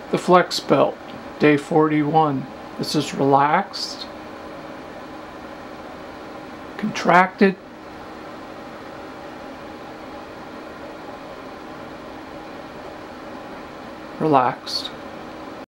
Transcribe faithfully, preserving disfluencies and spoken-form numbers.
The flex belt, day forty-one. This is relaxed, contracted, relaxed.